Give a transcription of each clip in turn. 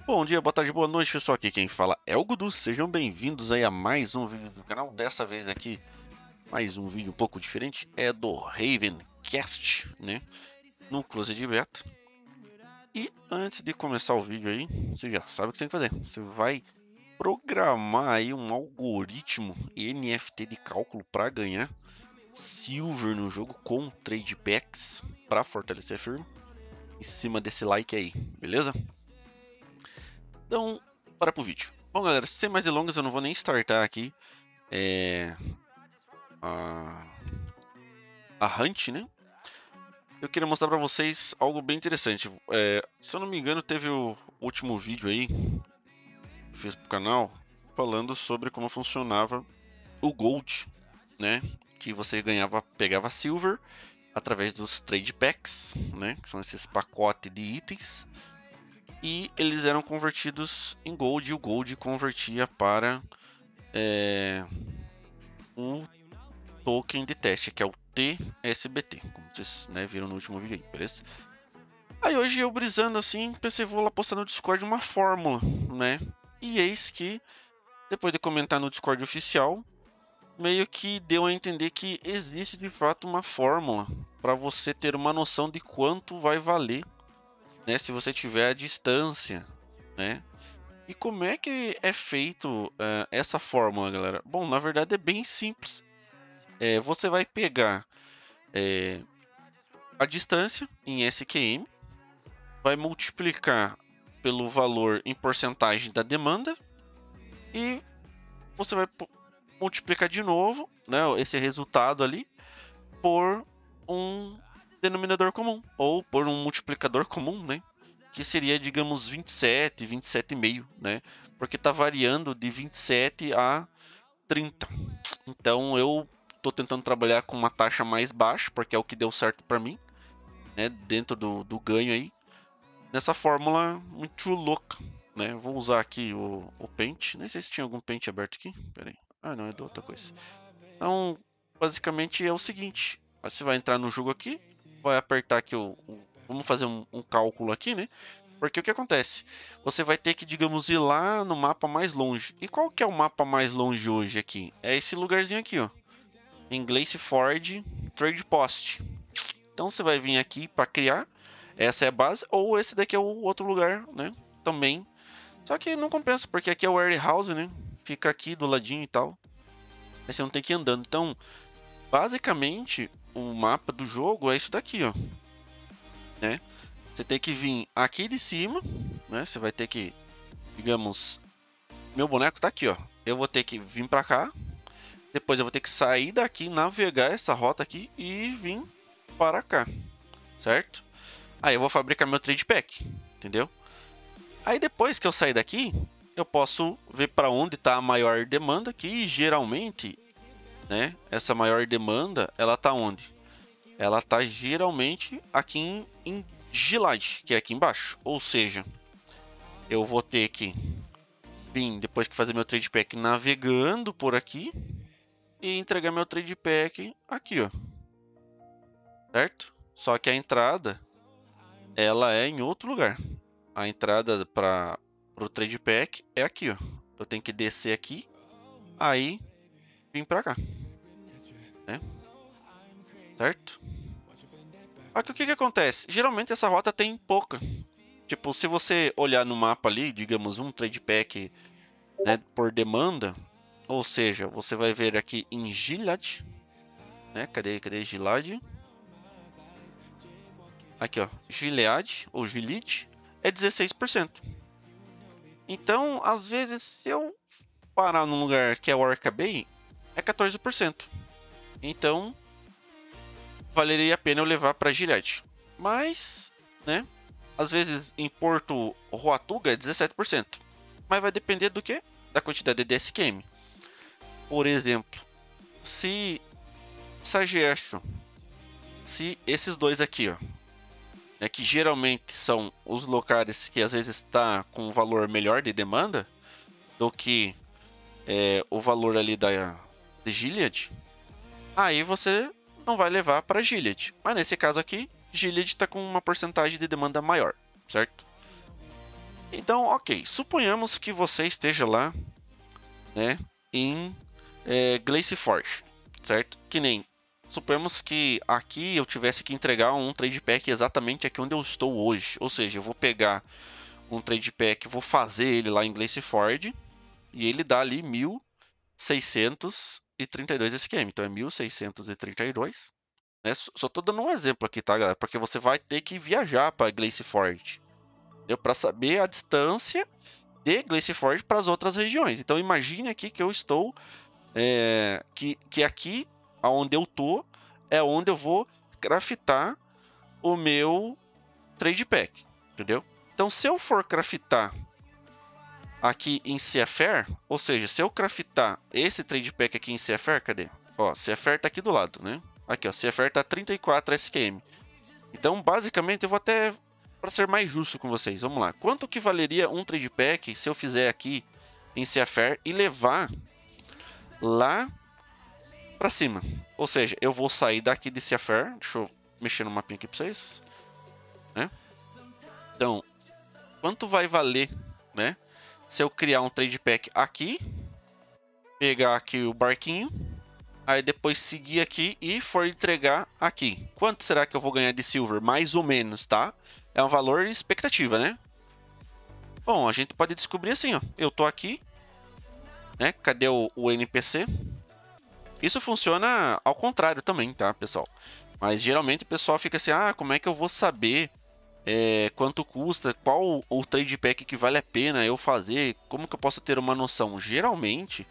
Bom dia, boa tarde, boa noite, pessoal. Aqui quem fala é o Gudu. Sejam bem-vindos aí a mais um vídeo do canal. Dessa vez aqui, mais um vídeo um pouco diferente. É do Ravencast, né? No Close de Beta. E antes de começar o vídeo aí, você já sabe o que você tem que fazer. Você vai programar aí um algoritmo NFT de cálculo para ganhar Silver no jogo com Trade Packs para fortalecer a firma. Em cima desse like aí, beleza? Então, bora pro vídeo. Bom, galera, sem mais delongas, eu não vou nem startar aqui a, a Hunt, né? Eu queria mostrar para vocês algo bem interessante. Se eu não me engano, teve o último vídeo aí que fiz pro canal falando sobre como funcionava o Gold, né? Que você pegava Silver através dos Trade Packs, né? Que são esses pacotes de itens. E eles eram convertidos em Gold e o Gold convertia para o token de teste, que é o TSBT, como vocês, né, viram no último vídeo aí, beleza? Aí hoje eu brisando assim, pensei, vou lá postar no Discord uma fórmula, né? E eis que, depois de comentar no Discord oficial, meio que deu a entender que existe de fato uma fórmula para você ter uma noção de quanto vai valer, né, se você tiver a distância, né? E como é que é feito essa fórmula, galera? Bom, na verdade é bem simples. Você vai pegar a distância em SQM, vai multiplicar pelo valor em porcentagem da demanda e você vai multiplicar de novo, né, esse resultado ali por um denominador comum ou por um multiplicador comum, né? Que seria, digamos, 27, 27,5, né? Porque está variando de 27 a 30. Então eu estou tentando trabalhar com uma taxa mais baixa, porque é o que deu certo para mim, né? Dentro do ganho aí. Nessa fórmula muito louca, né? Vou usar aqui o Paint. Nem sei se tinha algum Paint aberto aqui. Pera aí. Ah, não, é de outra coisa. Então, basicamente é o seguinte. Você vai entrar no jogo aqui, vai apertar aqui vamos fazer um cálculo aqui, né? Porque o que acontece? Você vai ter que, digamos, ir lá no mapa mais longe. E qual que é o mapa mais longe hoje aqui? É esse lugarzinho aqui, ó. Em Glace Ford Trade Post. Então você vai vir aqui para criar. Essa é a base. Ou esse daqui é o outro lugar, né? Também. Só que não compensa, porque aqui é o warehouse, né? Fica aqui do ladinho e tal. Aí você não tem que ir andando. Então, basicamente, o mapa do jogo é isso daqui, ó. Né? Você tem que vir aqui de cima, né? Você vai ter que, digamos, meu boneco tá aqui, ó. Eu vou ter que vir para cá. Depois eu vou ter que sair daqui, navegar essa rota aqui e vir para cá, certo? Aí eu vou fabricar meu trade pack, entendeu? Aí depois que eu sair daqui, eu posso ver para onde está a maior demanda, que geralmente, né, essa maior demanda, ela tá onde? Ela tá geralmente aqui em Gilad, que é aqui embaixo. Ou seja, eu vou ter que vir, depois que fazer meu trade pack, navegando por aqui e entregar meu trade pack aqui, ó. Certo? Só que a entrada, ela é em outro lugar. A entrada para o trade pack é aqui, ó. Eu tenho que descer aqui, aí vim para cá, né? Certo? Só que o que que acontece? Geralmente essa rota tem pouca. Tipo, se você olhar no mapa ali, digamos um trade pack, né, por demanda, ou seja, você vai ver aqui em Gilead, né? Cadê Gilead? Aqui, ó, Gilead ou Gilead é 16%. Então, às vezes, se eu parar num lugar que é Orca Bay, é 14%. Então, valeria a pena eu levar para Gilead. Mas, né? Às vezes em Porto Roatuga é 17%. Mas vai depender do que? Da quantidade de SQM. Por exemplo, se Sagesto, se esses dois aqui, ó, que geralmente são os locais que às vezes está com um valor melhor de demanda do que o valor ali de Gilead, aí você não vai levar para Gilead. Mas nesse caso aqui, Gilead está com uma porcentagem de demanda maior, certo? Então, ok, suponhamos que você esteja lá, né, em Glacier Forge, certo? Que nem, suponhamos que aqui eu tivesse que entregar um trade pack exatamente aqui onde eu estou hoje. Ou seja, eu vou pegar um trade pack, vou fazer ele lá em Glacier Forge e ele dá ali 1632 SQM. Então é 1632. Né? Só estou dando um exemplo aqui, tá, galera? Porque você vai ter que viajar para Glacier Forge para saber a distância de Glacier Forge para as outras regiões. Então imagine aqui que eu estou que aqui aonde eu tô é onde eu vou craftar o meu trade pack, entendeu? Então se eu for craftar aqui em CFR, ou seja, se eu craftar esse trade pack aqui em CFR, cadê? Ó, CFR tá aqui do lado, né? Aqui, ó, CFR tá 34 SQM. Então, basicamente, eu vou até para ser mais justo com vocês, vamos lá. Quanto que valeria um trade pack se eu fizer aqui em CFR e levar lá para cima? Ou seja, eu vou sair daqui de CFR, deixa eu mexer no mapinha aqui para vocês, né? Então, quanto vai valer, né? Se eu criar um trade pack aqui, pegar aqui o barquinho, aí depois seguir aqui e for entregar aqui. Quanto será que eu vou ganhar de silver? Mais ou menos, tá? É um valor expectativa, né? Bom, a gente pode descobrir assim, ó. Eu tô aqui, né? Cadê o NPC? Isso funciona ao contrário também, tá, pessoal? Mas geralmente o pessoal fica assim, ah, como é que eu vou saber quanto custa, qual o trade pack que vale a pena eu fazer, como que eu posso ter uma noção? Geralmente,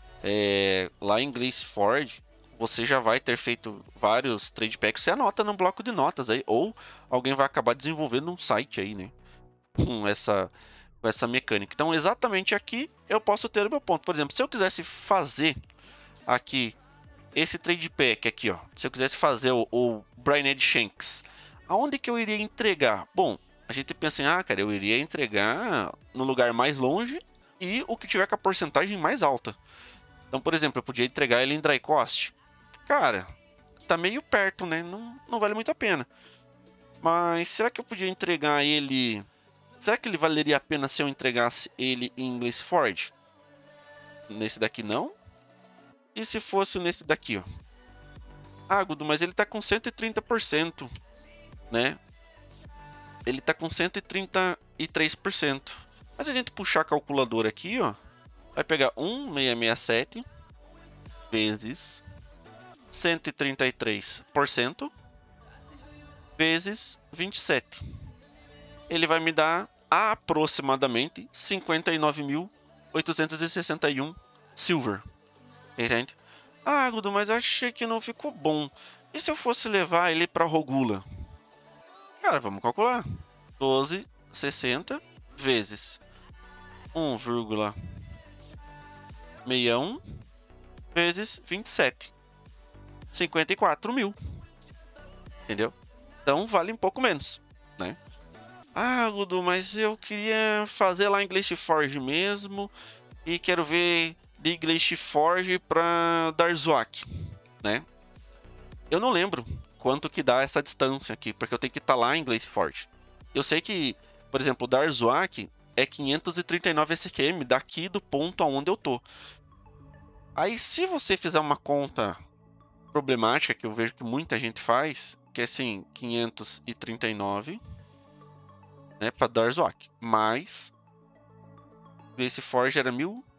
lá em Glacier Forge, você já vai ter feito vários trade packs, você anota num bloco de notas aí, ou alguém vai acabar desenvolvendo um site aí, né? Com essa mecânica. Então, exatamente aqui eu posso ter o meu ponto. Por exemplo, se eu quisesse fazer aqui esse trade pack aqui, ó, se eu quisesse fazer o Brained Shanks, aonde que eu iria entregar? Bom, a gente pensa em, cara, eu iria entregar no lugar mais longe e o que tiver com a porcentagem mais alta. Então, por exemplo, eu podia entregar ele em Dry Cost. Cara, tá meio perto, né? Não vale muito a pena. Mas será que eu podia entregar ele... Será que ele valeria a pena se eu entregasse ele em Glacier Forge? Nesse daqui não. E se fosse nesse daqui, ó? Ah, Gudo, mas ele tá com 130%, né? Ele tá com 133%. Mas a gente puxar a calculadora aqui, ó, vai pegar 1,667 vezes 133% vezes 27. Ele vai me dar aproximadamente 59.861 silver. Entende? Ah, Gudo, mas achei que não ficou bom. E se eu fosse levar ele para Rogula? Cara, vamos calcular. 12,60 vezes 1,61 vezes 27. 54 mil. Entendeu? Então vale um pouco menos, né? Ah, Gudu, mas eu queria fazer lá em Glacier Forge mesmo e quero ver de Glacier Forge para Darzwak, né? Eu não lembro quanto que dá essa distância aqui, porque eu tenho que estar lá em Glacier Forge. Eu sei que, por exemplo, o Darzwak é 539 SQM daqui do ponto aonde eu tô. Aí, se você fizer uma conta problemática, que eu vejo que muita gente faz, que é assim, 539, né, para Darzwak, mais esse Forge era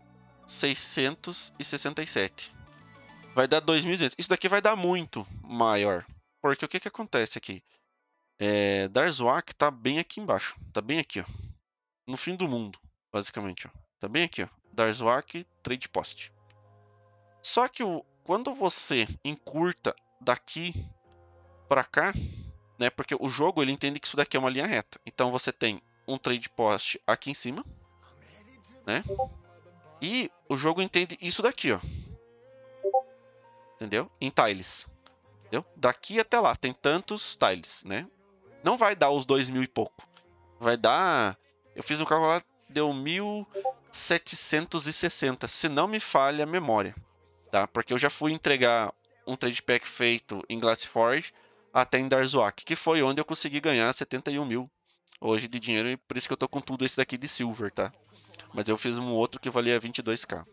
1667. Vai dar 2.200. Isso daqui vai dar muito maior. Porque o que acontece aqui? Darzwak tá bem aqui embaixo. Tá bem aqui, ó. No fim do mundo, basicamente, ó. Tá bem aqui, ó. Darzwak Trade Post. Só que quando você encurta daqui para cá, né? Porque o jogo ele entende que isso daqui é uma linha reta. Então você tem um trade post aqui em cima, né? E o jogo entende isso daqui, ó. Entendeu? Em tiles. Entendeu? Daqui até lá tem tantos tiles, né? Não vai dar os 2.000 e pouco. Vai dar... Eu fiz um cálculo lá, deu 1.760, se não me falha a memória. Tá? Porque eu já fui entregar um trade pack feito em Glassforge até em Darzwak, que foi onde eu consegui ganhar 71 mil hoje de dinheiro, e por isso que eu tô com tudo esse daqui de silver, tá? Mas eu fiz um outro que valia 22k.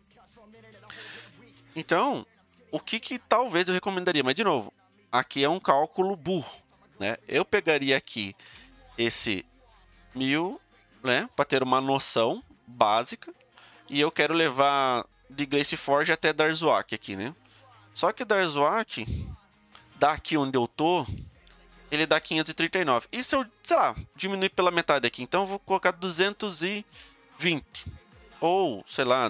Então, o que talvez eu recomendaria? Mas, de novo, aqui é um cálculo burro, né? Eu pegaria aqui esse 1000, né? Para ter uma noção básica. E eu quero levar de Glaceforge até Darzwak aqui, né? Só que Darzwak, daqui onde eu tô, ele dá 539. E se eu, sei lá, diminuir pela metade aqui? Então eu vou colocar 220. Ou, sei lá,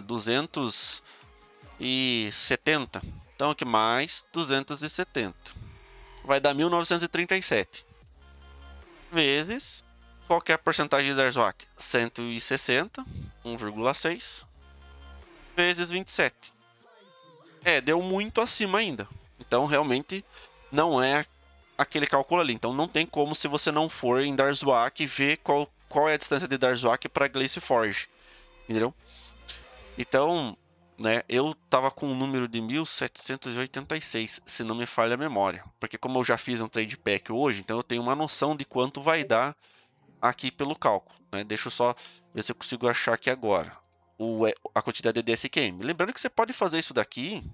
270. Então aqui mais 270. Vai dar 1937. Vezes, qual que é a porcentagem de Darzwak? 160, 1,6. Vezes 27. Deu muito acima ainda. Então realmente não é aquele cálculo ali. Então não tem como, se você não for em Darzwak, ver qual é a distância de Darzwak para Glaceforge. Entendeu? Então, né, eu tava com um número de 1786, se não me falha a memória. Porque como eu já fiz um trade pack hoje, então eu tenho uma noção de quanto vai dar aqui pelo cálculo. Né? Deixa eu só ver se eu consigo achar aqui agora a quantidade de DSQM. Lembrando que você pode fazer isso daqui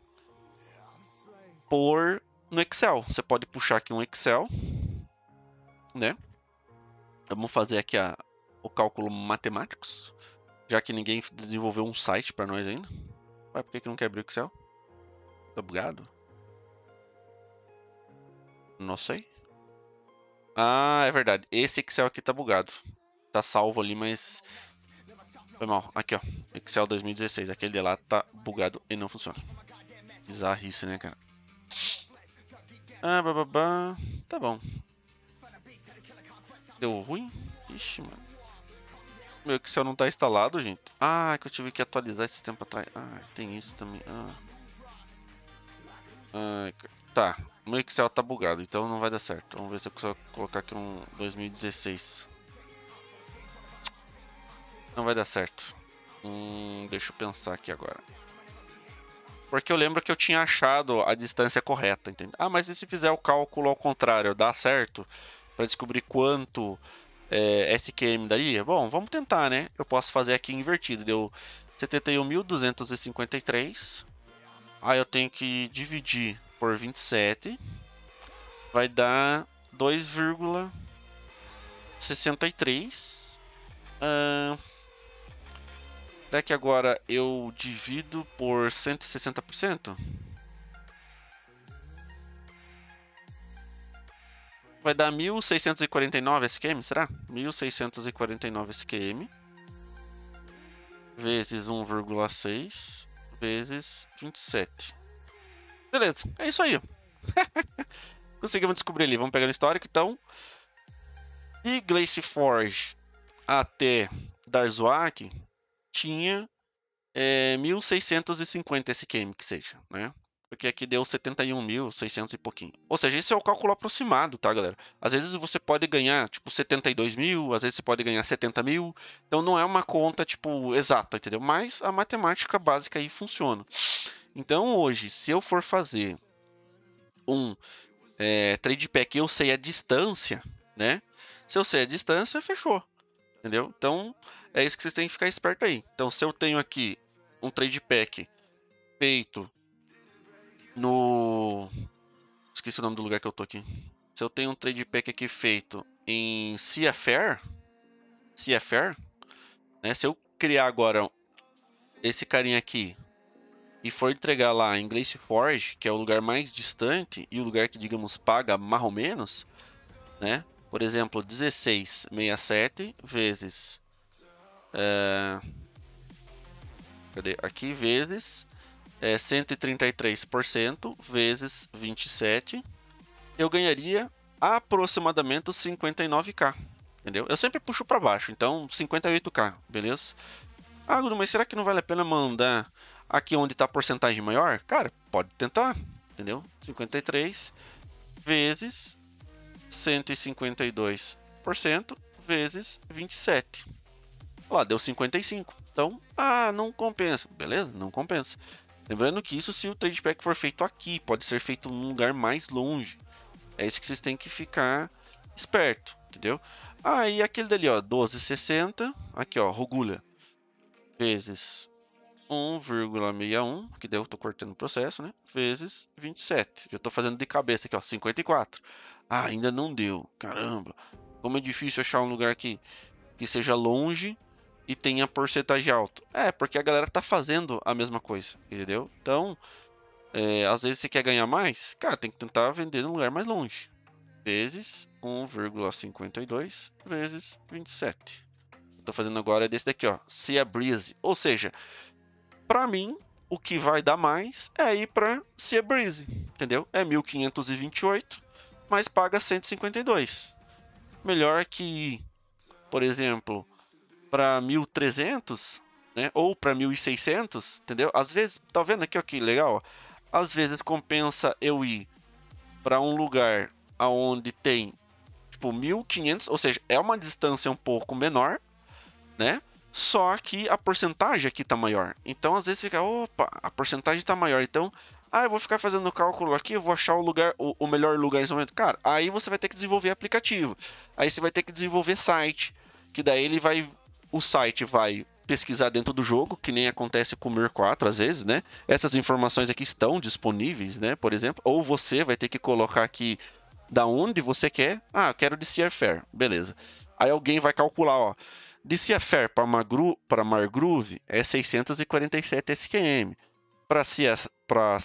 no Excel. Você pode puxar aqui um Excel, né? Vamos fazer aqui o cálculo matemáticos, já que ninguém desenvolveu um site para nós ainda. Ué, por que não quer abrir o Excel? Tá bugado? Não sei. Ah, é verdade. Esse Excel aqui tá bugado. Tá salvo ali, mas foi mal. Aqui, ó. Excel 2016. Aquele de lá tá bugado e não funciona. Bizarrice, né, cara? Ah, bababá. Tá bom. Deu ruim? Ixi, mano. Meu Excel não tá instalado, gente. Ah, é que eu tive que atualizar esse tempo atrás. Ah, tem isso também. Tá. Meu Excel tá bugado, então não vai dar certo. Vamos ver se eu consigo colocar aqui um 2016. Não vai dar certo. Deixa eu pensar aqui agora. Porque eu lembro que eu tinha achado a distância correta, entende? Ah, mas e se fizer o cálculo ao contrário, dá certo? Para descobrir quanto SQM daria? Bom, vamos tentar, né? Eu posso fazer aqui invertido. Deu 71.253. Aí eu tenho que dividir por 27. Vai dar 2,63. Será que agora eu divido por 160%? Vai dar 1.649 SQM, será? 1.649 SQM vezes 1,6 vezes 27. Beleza, é isso aí. Conseguimos descobrir ali. Vamos pegar no histórico, então. De Glaceforge até Darzwak tinha 1.650 SQM, que seja, né? Porque aqui deu 71.600 e pouquinho. Ou seja, esse é o cálculo aproximado, tá, galera? Às vezes você pode ganhar, tipo, 72 mil, às vezes você pode ganhar 70 mil. Então não é uma conta, tipo, exata, entendeu? Mas a matemática básica aí funciona. Então hoje, se eu for fazer um trade pack e eu sei a distância, né? Se eu sei a distância, fechou. Entendeu? Então é isso que vocês têm que ficar esperto aí. Então se eu tenho aqui um trade pack feito no... Esqueci o nome do lugar que eu tô aqui. Se eu tenho um trade pack aqui feito em Seafair, né? Se eu criar agora esse carinha aqui e for entregar lá em Glaceforge, que é o lugar mais distante e o lugar que, digamos, paga mais ou menos, né? Por exemplo, 1667 vezes... cadê? Aqui, vezes 133% vezes 27, eu ganharia aproximadamente 59k, entendeu? Eu sempre puxo para baixo, então 58k, beleza? Ah, Gudo, mas será que não vale a pena mandar aqui onde está a porcentagem maior? Cara, pode tentar, entendeu? 53 vezes 152% vezes 27. Lá, deu 55. Então, não compensa. Beleza? Não compensa. Lembrando que isso se o trade pack for feito aqui, pode ser feito num lugar mais longe. É isso que vocês têm que ficar esperto, entendeu? Aí aquele dali, ó, 12,60, aqui, ó, Rogulha, vezes 1,61, que daí eu tô cortando o processo, né? Vezes 27. Já tô fazendo de cabeça aqui, ó, 54. Ah, ainda não deu. Caramba. Como é difícil achar um lugar que seja longe e tenha porcentagem alta. É, porque a galera tá fazendo a mesma coisa, entendeu? Então, às vezes você quer ganhar mais, cara, tem que tentar vender num lugar mais longe. Vezes 1,52 vezes 27. Tô fazendo agora é desse daqui, ó, Sea Breeze. Ou seja, para mim, o que vai dar mais é ir para Sea Breeze, entendeu? É 1.528, mas paga 152. Melhor que, por exemplo, para 1.300, né? Ou para 1.600, entendeu? Às vezes, tá vendo aqui, ó, que legal? Às vezes compensa eu ir para um lugar aonde tem tipo 1.500, ou seja, é uma distância um pouco menor, né? Só que a porcentagem aqui tá maior. Então, às vezes fica, opa, a porcentagem tá maior. Então, eu vou ficar fazendo o cálculo aqui, eu vou achar o lugar, o melhor lugar nesse momento. Cara, aí você vai ter que desenvolver aplicativo. Aí você vai ter que desenvolver site, que daí o site vai pesquisar dentro do jogo, que nem acontece com o Mir 4 às vezes, né? Essas informações aqui estão disponíveis, né? Por exemplo, ou você vai ter que colocar aqui da onde você quer. Ah, eu quero de Seafair, beleza. Aí alguém vai calcular, ó. De Seafair para Margroove é 647 SQM. Para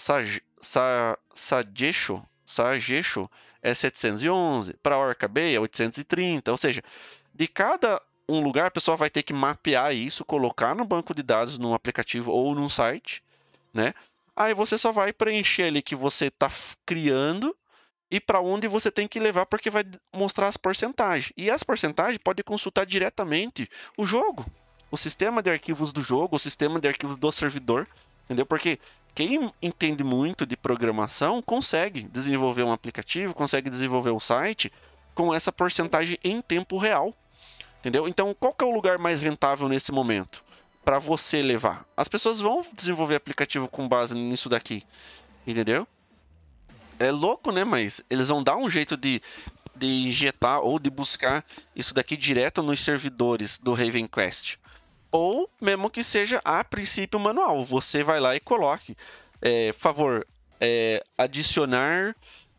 Sagesho é 711. Para Orca Bay é 830. Ou seja, de cada um lugar, a pessoa vai ter que mapear isso, colocar no banco de dados, num aplicativo ou num site, né? Aí você só vai preencher ali que você está criando e para onde você tem que levar, porque vai mostrar as porcentagens. E as porcentagens pode consultar diretamente o jogo, o sistema de arquivos do jogo, o sistema de arquivos do servidor, entendeu? Porque quem entende muito de programação consegue desenvolver um aplicativo, consegue desenvolver um site com essa porcentagem em tempo real, entendeu? Então, qual que é o lugar mais rentável nesse momento para você levar? As pessoas vão desenvolver aplicativo com base nisso daqui, entendeu? É louco, né? Mas eles vão dar um jeito de injetar ou de buscar isso daqui direto nos servidores do Raven Quest. Ou mesmo que seja a princípio manual. Você vai lá e coloque. Favor, adicionar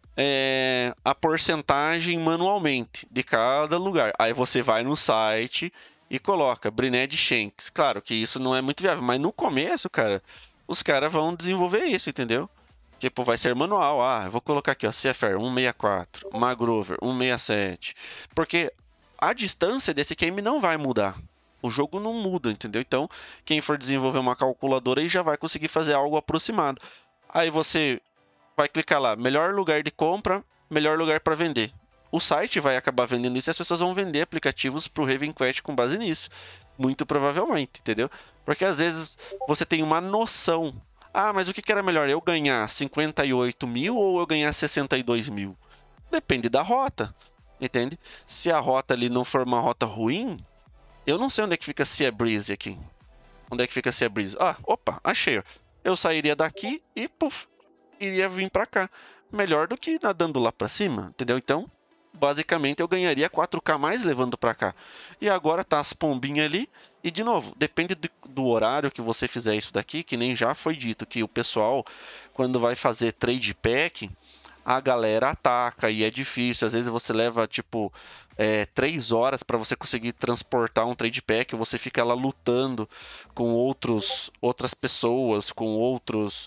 a porcentagem manualmente de cada lugar. Aí você vai no site e coloca Brined Shanks. Claro que isso não é muito viável, mas no começo, cara, os caras vão desenvolver isso, entendeu? Tipo, vai ser manual. Ah, eu vou colocar aqui, ó, CFR 164, Magrover 167. Porque a distância desse game não vai mudar. O jogo não muda, entendeu? Então, quem for desenvolver uma calculadora aí já vai conseguir fazer algo aproximado. Aí você vai clicar lá, melhor lugar de compra, melhor lugar para vender. O site vai acabar vendendo isso e as pessoas vão vender aplicativos para o Raven Quest com base nisso. Muito provavelmente, entendeu? Porque às vezes você tem uma noção. Ah, mas o que era melhor? Eu ganhar 58 mil ou eu ganhar 62 mil? Depende da rota, entende? Se a rota ali não for uma rota ruim, eu não sei onde é que fica Sea Breeze aqui. Onde é que fica Sea Breeze? Ah, opa, achei. Eu sairia daqui e puf, iria vir para cá. Melhor do que nadando lá para cima, entendeu? Então, basicamente eu ganharia 4K mais levando para cá. E agora tá as pombinhas ali. E de novo, depende do horário que você fizer isso daqui, que nem já foi dito que o pessoal, quando vai fazer trade pack, a galera ataca e é difícil. Às vezes você leva tipo 3 horas para você conseguir transportar um trade pack, você fica lá lutando com outras pessoas, com outros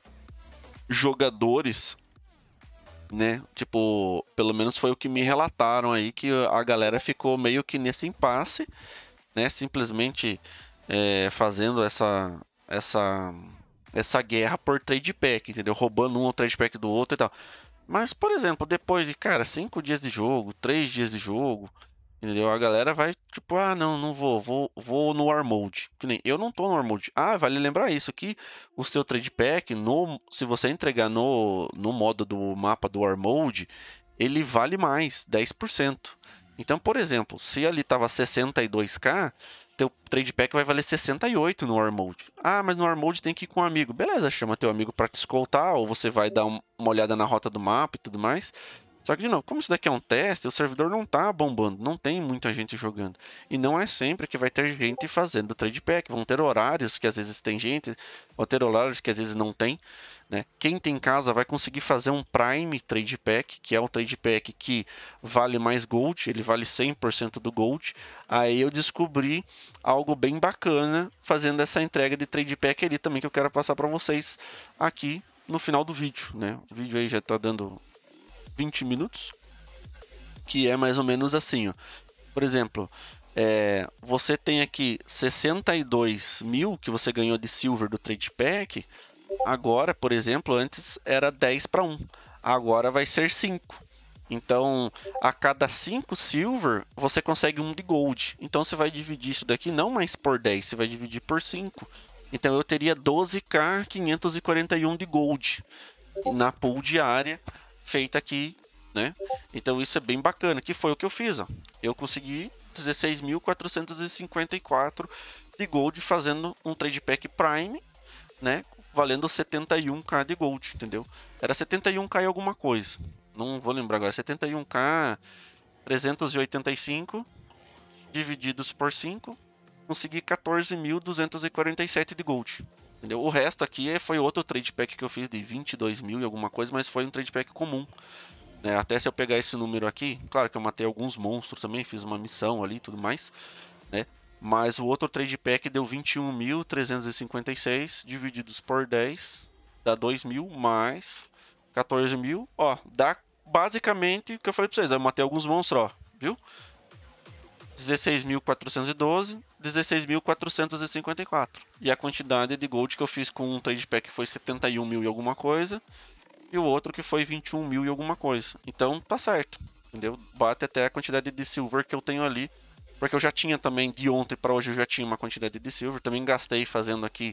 jogadores, né? Tipo, pelo menos foi o que me relataram aí, que a galera ficou meio que nesse impasse, né? Simplesmente fazendo essa guerra por trade pack, entendeu? Roubando um trade pack do outro e tal. Mas, por exemplo, depois de, cara, 5 dias de jogo, 3 dias de jogo, entendeu? A galera vai, tipo, não, não vou no War Mode. Que nem, eu não tô no War Mode. Ah, vale lembrar isso, que o seu Trade Pack, se você entregar no modo do mapa do War Mode, ele vale mais, 10%. Então, por exemplo, se ali tava 62k, teu Trade Pack vai valer 68 no War Mode. Ah, mas no War Mode tem que ir com um amigo. Beleza, chama teu amigo para te escoltar, ou você vai dar uma olhada na rota do mapa e tudo mais. Só que, de novo, como isso daqui é um teste, o servidor não tá bombando, não tem muita gente jogando. E não é sempre que vai ter gente fazendo trade pack. Vão ter horários que às vezes tem gente, vão ter horários que às vezes não tem. Né? Quem tem casa vai conseguir fazer um Prime Trade Pack, que é um Trade Pack que vale mais Gold, ele vale 100% do Gold. Aí eu descobri algo bem bacana fazendo essa entrega de Trade Pack ali também, que eu quero passar para vocês aqui no final do vídeo. Né? O vídeo aí já está dando 20 minutos, que é mais ou menos assim, ó. Por exemplo, você tem aqui 62 mil que você ganhou de Silver do Trade Pack. Agora, por exemplo, antes era 10 para 1. Agora vai ser 5. Então, a cada 5 Silver, você consegue um de Gold. Então, você vai dividir isso daqui não mais por 10, você vai dividir por 5. Então, eu teria 12k 541 de Gold na pool diária feita aqui, né? Então isso é bem bacana, que foi o que eu fiz, ó. Eu consegui 16.454 de Gold fazendo um Trade Pack Prime, né? Valendo 71k de Gold, entendeu? Era 71k e alguma coisa. Não vou lembrar agora. 71k 385 divididos por 5, consegui 14.247 de Gold. Entendeu? O resto aqui foi outro trade pack que eu fiz de 22 mil e alguma coisa, mas foi um trade pack comum. Né? Até se eu pegar esse número aqui, claro que eu matei alguns monstros também, fiz uma missão ali e tudo mais, né? Mas o outro trade pack deu 21.356 divididos por 10, dá 2.000 mais 14 mil, ó, dá basicamente o que eu falei pra vocês, eu matei alguns monstros, ó, viu? 16.412, 16.454. E a quantidade de gold que eu fiz com um trade pack foi 71 mil e alguma coisa, e o outro que foi 21 mil e alguma coisa. Então tá certo, entendeu? Bate até a quantidade de silver que eu tenho ali, porque eu já tinha também, de ontem para hoje eu já tinha uma quantidade de silver, também gastei fazendo aqui,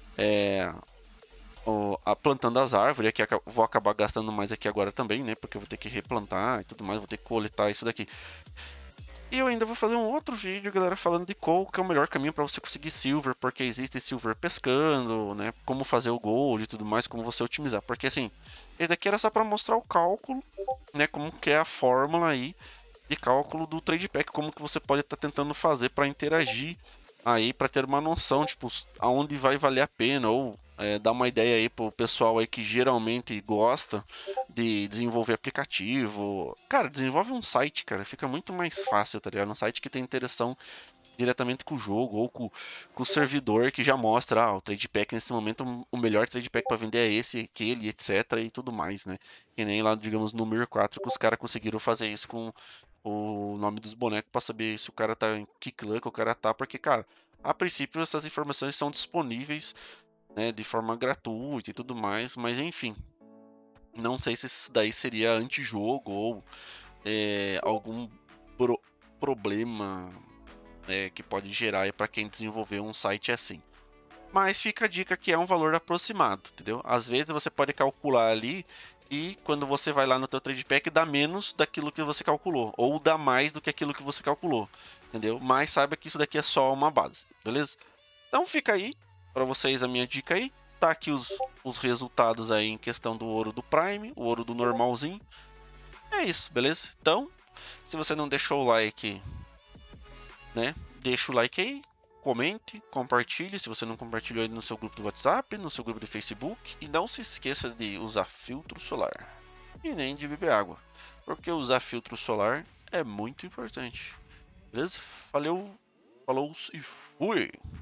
plantando as árvores, que vou acabar gastando mais aqui agora também, né? Porque eu vou ter que replantar e tudo mais, vou ter que coletar isso daqui. E eu ainda vou fazer um outro vídeo, galera, falando de qual que é o melhor caminho para você conseguir silver, porque existe silver pescando, né? Como fazer o gold e tudo mais, como você otimizar. Porque assim, esse daqui era só para mostrar o cálculo, né? Como que é a fórmula aí de cálculo do trade pack, como que você pode estar tentando fazer para interagir aí, para ter uma noção, tipo, aonde vai valer a pena ou dar uma ideia aí pro pessoal aí que geralmente gosta de desenvolver aplicativo. Cara, desenvolve um site, cara, fica muito mais fácil, tá ligado? Um site que tem interação diretamente com o jogo ou com o servidor que já mostra, o trade pack nesse momento, o melhor trade pack para vender é esse, aquele, etc e tudo mais, né? Que nem lá, digamos, no Mir 4 que os caras conseguiram fazer isso com o nome dos bonecos para saber se o cara tá em que clã que o cara tá, porque, cara, a princípio essas informações são disponíveis, né, de forma gratuita e tudo mais, mas enfim, não sei se isso daí seria antijogo ou algum problema que pode gerar para quem desenvolver um site assim. Mas fica a dica que é um valor aproximado, entendeu? Às vezes você pode calcular ali e quando você vai lá no teu trade pack dá menos daquilo que você calculou ou dá mais do que aquilo que você calculou, entendeu? Mas saiba que isso daqui é só uma base, beleza? Então fica aí para vocês a minha dica aí. Tá aqui os resultados aí em questão do ouro do Prime, o ouro do normalzinho. É isso, beleza? Então, se você não deixou o like, né? Deixa o like aí, comente, compartilhe se você não compartilhou aí no seu grupo do WhatsApp, no seu grupo do Facebook. E não se esqueça de usar filtro solar. E nem de beber água. Porque usar filtro solar é muito importante. Beleza? Valeu, falou e fui!